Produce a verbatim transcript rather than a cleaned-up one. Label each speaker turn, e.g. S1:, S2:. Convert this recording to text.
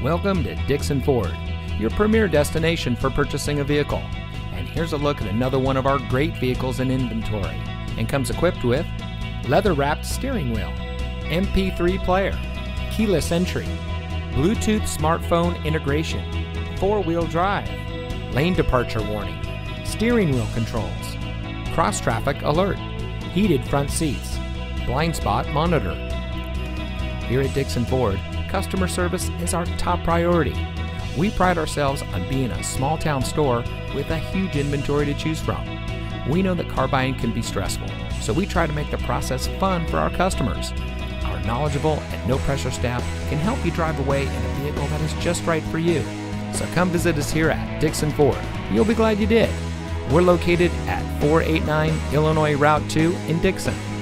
S1: Welcome to Dixon Ford, your premier destination for purchasing a vehicle. And here's a look at another one of our great vehicles in inventory, and comes equipped with leather-wrapped steering wheel, M P three player, keyless entry, Bluetooth smartphone integration, four-wheel drive, lane departure warning, steering wheel controls, cross-traffic alert, heated front seats, blind spot monitor. Here at Dixon Ford, customer service is our top priority. We pride ourselves on being a small town store with a huge inventory to choose from. We know that car buying can be stressful, so we try to make the process fun for our customers. Our knowledgeable and no-pressure staff can help you drive away in a vehicle that is just right for you. So come visit us here at Dixon Ford. You'll be glad you did. We're located at four eighty-nine Illinois Route two in Dixon.